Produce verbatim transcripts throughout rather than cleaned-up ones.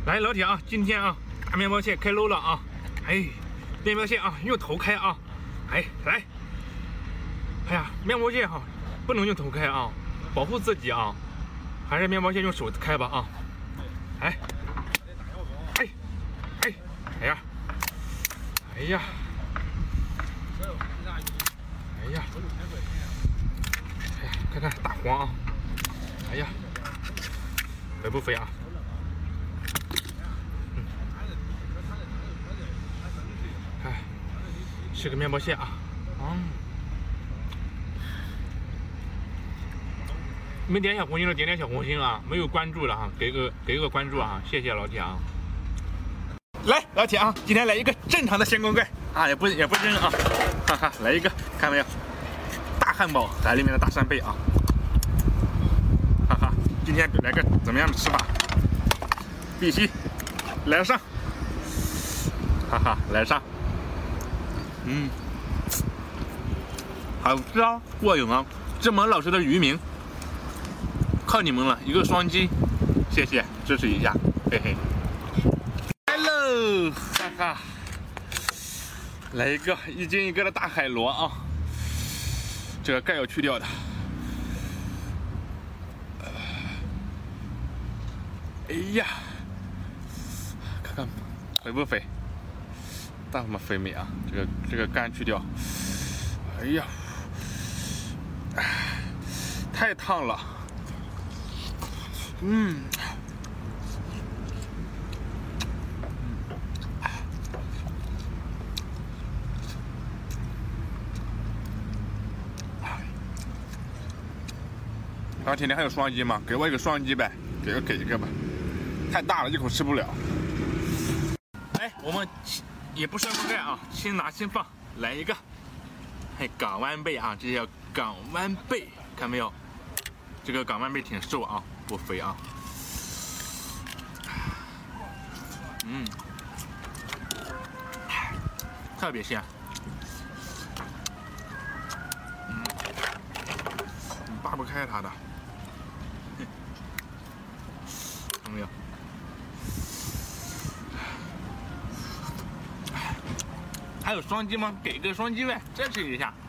来，老铁啊，今天啊，大面包蟹开搂了啊！哎，面包蟹啊，用头开啊！哎，来，哎呀，面包蟹哈、啊，不能用头开啊，保护自己啊，还是面包蟹用手开吧啊！哎，哎，哎，哎呀，哎呀，哎呀，哎呀，看看大黄啊！哎呀，肥不肥啊？ 是个面包蟹啊，嗯，没点小红心的点点小红心啊，没有关注的哈，给个给个关注啊，谢谢老铁啊。来，老铁啊，今天来一个正常的咸锅盖啊，也不也不扔啊，哈哈，来一个，看没有？大汉堡，海里面的大扇贝啊，哈哈，今天来个怎么样的吃法？必须来上，哈哈，来上。 嗯，好吃啊，过瘾啊！这么老实的渔民，靠你们了，一个双击，谢谢支持一下，嘿嘿。来喽，哈哈，来一个一斤一个的大海螺啊，这个盖要去掉的。哎呀，看看肥不肥？ 大他妈肥美啊！这个这个干去掉，哎呀，太烫了，嗯，老铁，你还有双击吗？给我一个双击呗，给个给一个吧，太大了，一口吃不了。来，我们。 也不摔锅盖啊，先拿先放，来一个，嘿，港湾贝啊，这叫港湾贝，看没有？这个港湾贝挺瘦啊，不肥啊。嗯，特别鲜。嗯，扒不开它的，看没有？ 还有双击吗？给个双击呗，支持一下。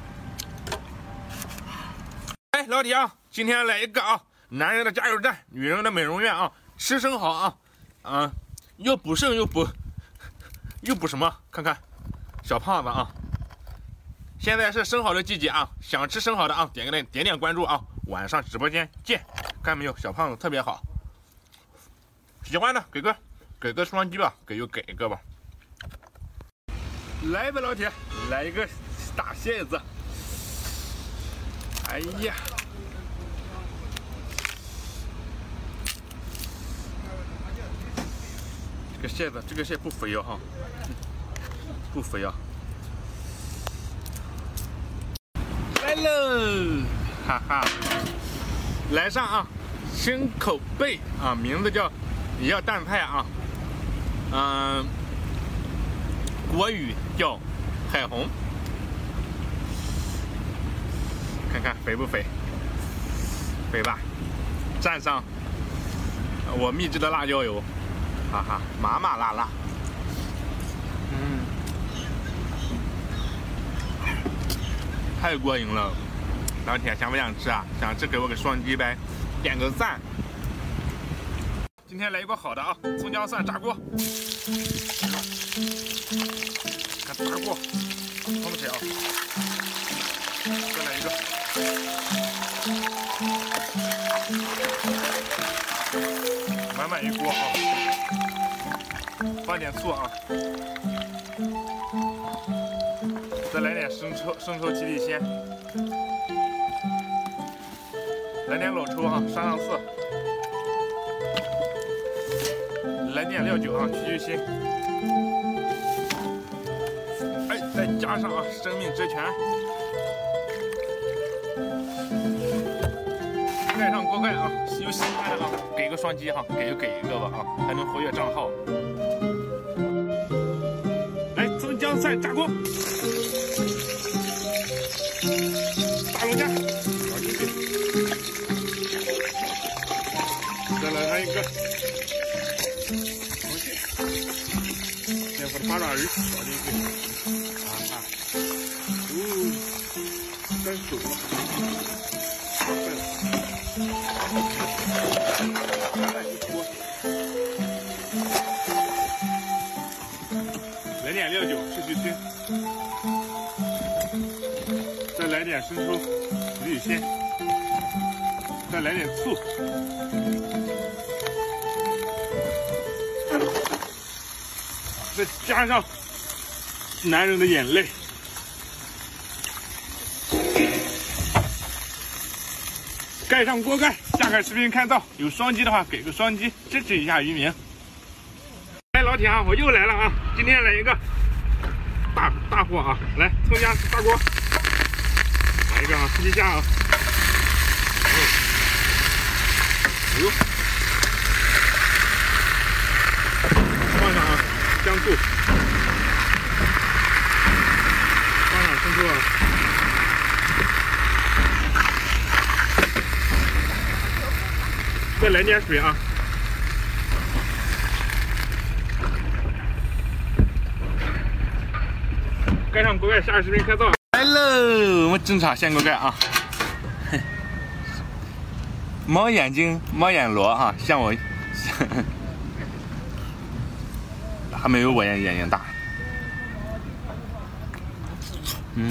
哎，老铁啊，今天来一个啊，男人的加油站，女人的美容院啊，吃生蚝啊，啊，又补肾又补，又补什么？看看，小胖子啊，现在是生蚝的季节啊，想吃生蚝的啊，点个点点点关注啊，晚上直播间见，看没有？小胖子特别好，喜欢的给个给个双击吧，给就给一个吧。 来吧，老铁，来一个大蟹子！哎呀，这个蟹子，这个蟹不肥哦哈，不肥啊！来喽，哈哈，来上啊，青口贝啊，名字叫也叫蛋菜啊，嗯。 国语叫海虹，看看肥不肥？肥吧，蘸上我秘制的辣椒油，哈哈，麻麻辣辣，嗯，太过瘾了！老铁想不想吃啊？想吃给我个双击呗，点个赞。今天来一锅好的啊，葱姜蒜炸锅。 看炸锅，冲不起啊！再来一个，满满一锅啊！放点醋啊！再来点生抽，生抽、七里鲜，来点老抽啊，上上色，来点料酒啊，去去腥。 再加上啊，生命之泉，盖上锅盖啊，有喜欢的啊，给个双击哈，给就给一个吧啊，还能活跃账号。来，葱姜蒜炸锅，大龙虾，倒进去，再来上一个。 八爪鱼倒进去，啊啊，哦，真熟。来点料酒，去去腥。再来点生抽、李雨鲜，再来点醋。再加上男人的眼泪，盖上锅盖，下个视频看到有双击的话，给个双击支持一下渔民。来，老铁啊，我又来了啊！今天来一个大大货啊！来，葱姜大锅，来一个啊，试一下啊！哎呦，放上啊！姜醋，放上生抽啊，再来点水啊，盖上锅盖，下个视频开灶。来喽，我们正常掀锅盖啊，猫眼睛，猫眼螺哈、啊，像我。还没有我眼眼睛大，嗯，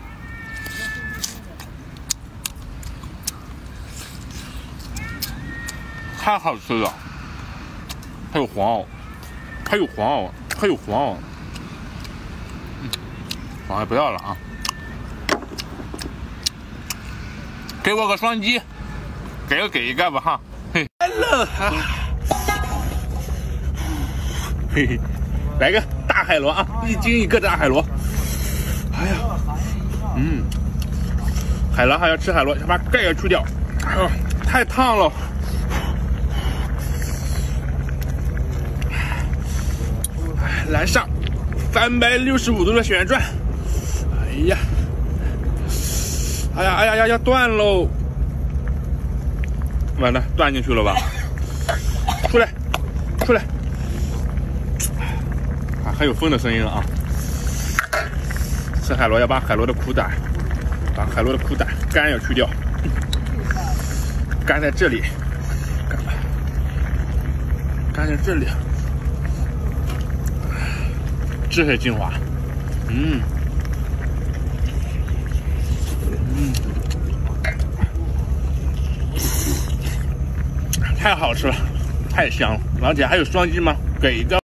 太好吃了，还有黄螯，还有黄螯，还有黄螯，嗯，黄螯不要了啊，给我个双击，给个给一个吧哈，嘿，来了哈，嘿嘿。来个大海螺啊，一斤一个大海螺。哎呀，嗯，海螺还要吃海螺，先把盖给去掉。哎呦，太烫了。来上三百六十五度的旋转。哎呀，哎呀哎呀呀，要断喽！完了，断进去了吧？出来，出来！还有风的声音了啊！吃海螺要把海螺的苦胆，把海螺的苦胆肝要去掉，肝在这里，肝在这里，这才精华。嗯嗯，太好吃了，太香了！老姐还有双击吗？给一个。